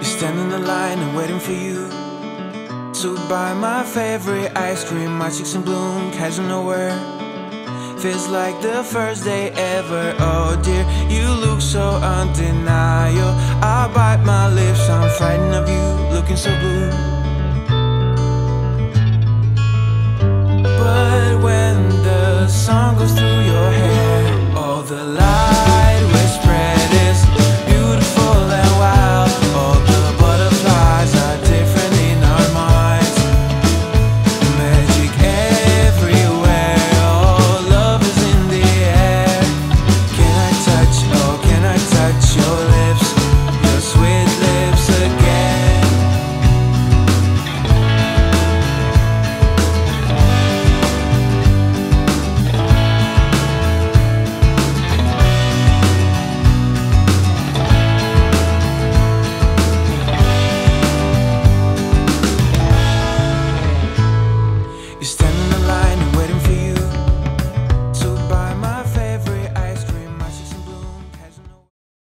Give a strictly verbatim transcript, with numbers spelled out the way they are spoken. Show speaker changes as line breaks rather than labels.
Standing in the line and waiting for you to buy my favorite ice cream. My cheeks in bloom, casual nowhere. Feels like the first day ever. Oh dear, you look so undeniable. I bite my lips, I'm frightened of you, looking so blue. But when the sun goes through your hair, all the light we spread is beautiful and wild. All the butterflies are different in our minds. Magic everywhere, oh, love is in the air. Can I touch, oh, can I touch your lips, your sweet lips again? You stand